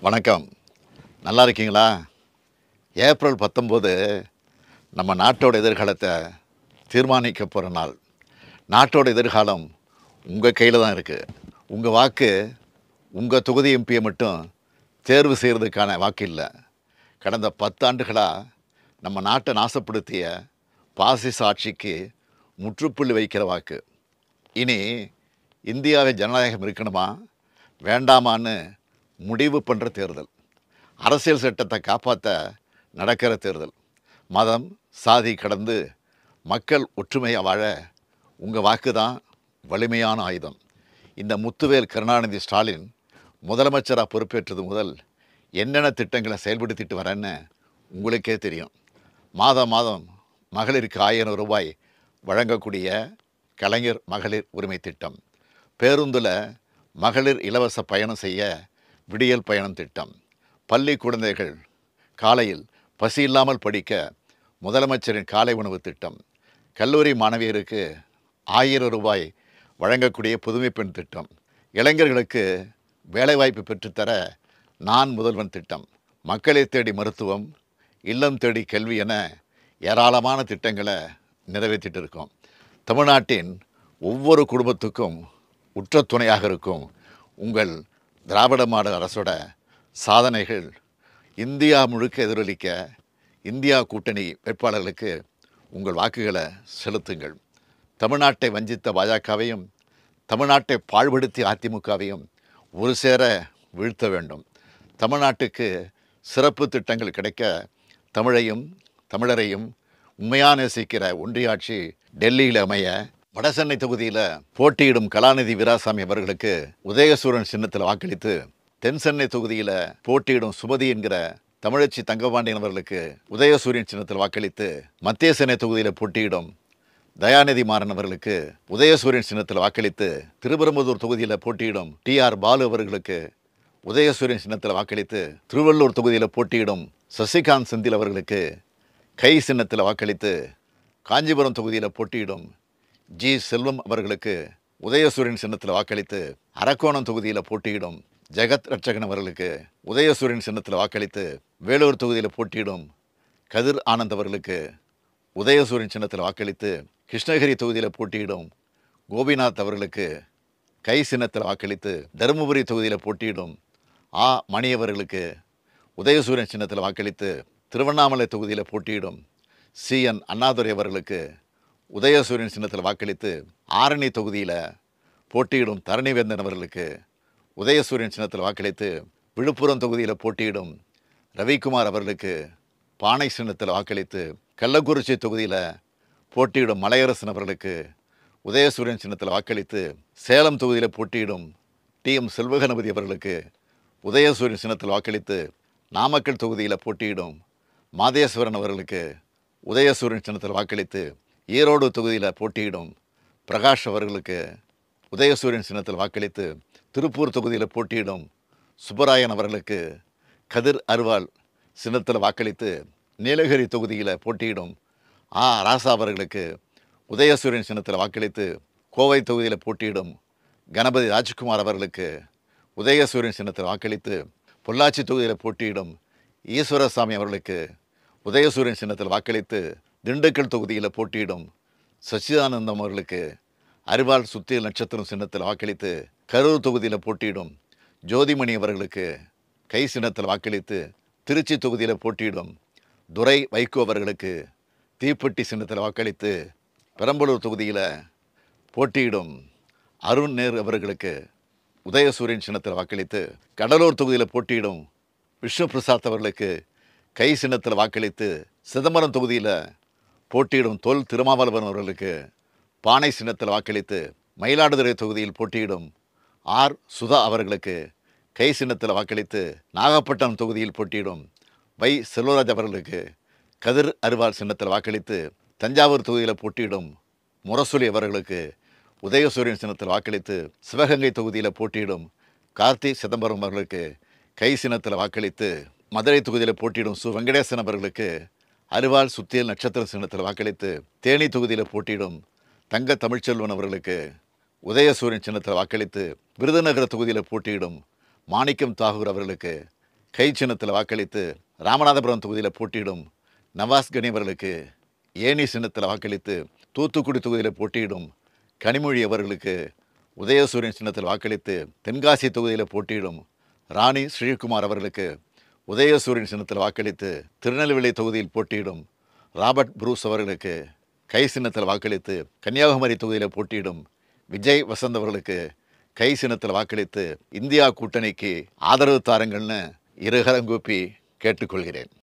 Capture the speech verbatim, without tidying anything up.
வணக்கம். நல்லா இருக்கீங்களா? ஏப்ரல் பத்தொன்பது நம்ம நாட்டோட எதிர்காலத்தை தீர்மானிக்க போகிற நாள். நாட்டோட எதிர்காலம் உங்கள் கையில் தான் இருக்குது. உங்கள் வாக்கு உங்கள் தொகுதி எம்பியை மட்டும் தேர்வு செய்கிறதுக்கான வாக்கு இல்லை. கடந்த பத்தாண்டுகளாக நம்ம நாட்டை நாசப்படுத்திய பாசிச ஆட்சிக்கு முற்றுப்புள்ளி வைக்கிற வாக்கு. இனி இந்தியாவை ஜனநாயகம் இருக்கணுமா வேண்டாமான்னு முடிவு பண்ணுற தேர்தல். அரசியல் சட்டத்தை காப்பாற்ற நடக்கிற தேர்தல். மதம் சாதி கடந்து மக்கள் ஒற்றுமையாக வாழ உங்கள் வாக்கு தான் வலிமையான ஆயுதம். இந்த முத்துவேல் கருணாநிதி ஸ்டாலின் முதலமைச்சராக பொறுப்பேற்றது முதல் என்னென்ன திட்டங்களை செயல்படுத்திட்டு வரேன்னு உங்களுக்கே தெரியும். மாதம் மாதம் மகளிருக்கு ஆயிரம் ரூபாய் வழங்கக்கூடிய கலைஞர் மகளிர் உரிமை திட்டம், பேருந்தில் மகளிர் இலவச பயணம் செய்ய விடியல் பயணம் திட்டம், பள்ளி குழந்தைகள் காலையில் பசி இல்லாமல் படிக்க முதலமைச்சரின் காலை உணவு திட்டம், கல்லூரி மாணவியருக்கு ஆயிரம் ரூபாய் வழங்கக்கூடிய புதுமை பெண் திட்டம், இளைஞர்களுக்கு வேலைவாய்ப்பு பெற்றுத்தர நான் முதல்வன் திட்டம், மக்களை தேடி மருத்துவம், இல்லம் தேடி கல்வி என ஏராளமான திட்டங்களை நிறைவேற்றிட்டு இருக்கோம். தமிழ்நாட்டின் ஒவ்வொரு குடும்பத்துக்கும் உற்ற துணையாக இருக்கும் உங்கள் திராவிட மாடல் அரசோட சாதனைகள் இந்தியா முழுக்க எதிரொலிக்க இந்தியா கூட்டணி வேட்பாளர்களுக்கு உங்கள் வாக்குகளை செலுத்துங்கள். தமிழ்நாட்டை வஞ்சித்த பாஜகவையும் தமிழ்நாட்டை பாழ்படுத்திய அதிமுகவையும் ஒரு சேர வீழ்த்த வேண்டும். தமிழ்நாட்டுக்கு சிறப்பு திட்டங்கள் கிடைக்க தமிழையும் தமிழரையும் உண்மையாக நேசிக்கிற ஒன்றியாட்சி டெல்லியில் அமைய வடசென்னை தொகுதியில் போட்டியிடும் கலாநிதி வீராசாமி அவர்களுக்கு உதயசூரன் சின்னத்தில் வாக்களித்து, தென் சென்னை தொகுதியில் போட்டியிடும் சுமதி என்கிற தமிழச்சி தங்கபாண்டியன் அவர்களுக்கு உதயசூரியன் சின்னத்தில் வாக்களித்து, மத்திய சென்னை தொகுதியில் போட்டியிடும் தயாநிதி மாறன் அவர்களுக்கு உதயசூரியன் சின்னத்தில் வாக்களித்து, திருப்பெரும்புதூர் தொகுதியில் போட்டியிடும் டி ஆர் பாலு அவர்களுக்கு உதயசூரியன் சின்னத்தில் வாக்களித்து, திருவள்ளூர் தொகுதியில் போட்டியிடும் சசிகாந்த் செந்தில் அவர்களுக்கு கை சின்னத்தில் வாக்களித்து, காஞ்சிபுரம் தொகுதியில் போட்டியிடும் ஜி செல்வம் அவர்களுக்கு உதயசூரியன் சின்னத்தில் வாக்களித்து, அரக்கோணம் தொகுதியில் போட்டியிடும் ஜெகத் ரட்சகன் அவர்களுக்கு உதயசூரியன் சின்னத்தில் வாக்களித்து, வேலூர் தொகுதியில் போட்டியிடும் கதிர் ஆனந்த் அவர்களுக்கு உதயசூரியன் சின்னத்தில் வாக்களித்து, கிருஷ்ணகிரி தொகுதியில் போட்டியிடும் கோபிநாத் அவர்களுக்கு கை சின்னத்தில் வாக்களித்து, தருமபுரி தொகுதியில் போட்டியிடும் ஆ மணி அவர்களுக்கு உதயசூரியன் சின்னத்தில் வாக்களித்து, திருவண்ணாமலை தொகுதியில் போட்டியிடும் சி என் அண்ணாதுரை அவர்களுக்கு உதயசூரியன் சின்னத்தில் வாக்களித்து, ஆரணி தொகுதியில் போட்டியிடும் தரணிவேந்தன் அவர்களுக்கு உதயசூரியன் சின்னத்தில் வாக்களித்து, விழுப்புரம் தொகுதியில் போட்டியிடும் ரவிக்குமார் அவர்களுக்கு பானை சின்னத்தில் வாக்களித்து, கள்ளக்குறிச்சி தொகுதியில் போட்டியிடும் மலையரசன் அவர்களுக்கு உதயசூரியன் சின்னத்தில் வாக்களித்து, சேலம் தொகுதியில் போட்டியிடும் டி எம் செல்வகணபதி அவர்களுக்கு உதயசூரியன் சின்னத்தில் வாக்களித்து, நாமக்கல் தொகுதியில் போட்டியிடும் மாதேஸ்வரன் அவர்களுக்கு உதயசூரியன் சின்னத்தில் வாக்களித்து, ஈரோடு தொகுதியில் போட்டியிடும் பிரகாஷ் அவர்களுக்கு உதயசூரியன் சின்னத்தில் வாக்களித்து, திருப்பூர் தொகுதியில் போட்டியிடும் சுப்பராயன் அவர்களுக்கு கதிர் அருவாள் சின்னத்தில் வாக்களித்து, நீலகிரி தொகுதியில் போட்டியிடும் ஆ ராசா அவர்களுக்கு உதயசூரியன் சின்னத்தில் வாக்களித்து, கோவை தொகுதியில் போட்டியிடும் கணபதி ராஜ்குமார் அவர்களுக்கு உதயசூரியன் சின்னத்தில் வாக்களித்து, பொள்ளாச்சி தொகுதியில் போட்டியிடும் ஈஸ்வரசாமி அவர்களுக்கு உதயசூரியன் சின்னத்தில் வாக்களித்து, திண்டுக்கல் தொகுதியில் போட்டியிடும் சச்சிதானந்தம் அவர்களுக்கு அரிவாள் சுத்தியல் நட்சத்திரம் சின்னத்தில் வாக்களித்து, கரூர் தொகுதியில் போட்டியிடும் ஜோதிமணி அவர்களுக்கு கை சின்னத்தில் வாக்களித்து, திருச்சி தொகுதியில் போட்டியிடும் துரை வைகோ அவர்களுக்கு தீப்பெட்டி சின்னத்தில் வாக்களித்து, பெரம்பலூர் தொகுதியில் போட்டியிடும் அருண் நேரு அவர்களுக்கு உதயசூரியன் சின்னத்தில் வாக்களித்து, கடலூர் தொகுதியில் போட்டியிடும் விஷ்ணு பிரசாத் அவர்களுக்கு கை சின்னத்தில் வாக்களித்து, சிதம்பரம் தொகுதியில் போட்டியிடும் தொல் திருமாவளவன் அவர்களுக்கு பானை சின்னத்தில் வாக்களித்து, மயிலாடுதுறை தொகுதியில் போட்டியிடும் ஆர் சுதா அவர்களுக்கு கை சின்னத்தில் வாக்களித்து, நாகப்பட்டினம் தொகுதியில் போட்டியிடும் வை செல்வராஜ் அவர்களுக்கு கதிர் அருவாள் சின்னத்தில் வாக்களித்து, தஞ்சாவூர் தொகுதியில் போட்டியிடும் முரசொலி அவர்களுக்கு உதயசூரியன் சின்னத்தில் வாக்களித்து, சிவகங்கை தொகுதியில் போட்டியிடும் கார்த்தி சிதம்பரம் அவர்களுக்கு கை சின்னத்தில் வாக்களித்து, மதுரை தொகுதியில் போட்டியிடும் சு வெங்கடேசன் அவர்களுக்கு அரிவாள் சுத்தியல் நட்சத்திர சின்னத்தில் வாக்களித்து, தேனி தொகுதியில் போட்டியிடும் தங்க தமிழ்ச்செல்வன் அவர்களுக்கு உதயசூரியன் சின்னத்தில் வாக்களித்து, விருதுநகர தொகுதியில் போட்டியிடும் மாணிக்கம் தாகூர் அவர்களுக்கு கை சின்னத்தில் வாக்களித்து ராமநாதபுரம் தொகுதியில் போட்டியிடும் நவாஸ் கனி அவர்களுக்கு, ஏனி சின்னத்தில் வாக்களித்து தூத்துக்குடி தொகுதியில் போட்டியிடும் கனிமொழி அவர்களுக்கு, உதயசூரியன் சின்னத்தில் வாக்களித்து தென்காசி தொகுதியில் போட்டியிடும் ராணி ஸ்ரீகுமார் அவர்களுக்கு, உதயசூரியன் சின்னத்தில் வாக்களித்து திருநெல்வேலி தொகுதியில் போட்டியிடும் ராபர்ட் புரூஸ் அவர்களுக்கு, கை சின்னத்தில் வாக்களித்து கன்னியாகுமரி தொகுதியில் போட்டியிடும் விஜய் வசந்த் அவர்களுக்கு கை சின்னத்தில் வாக்களித்து இந்தியா கூட்டணிக்கு ஆதரவு தாருங்கள்னு இருகரம் கூப்பி கேட்டுக்கொள்கிறேன்.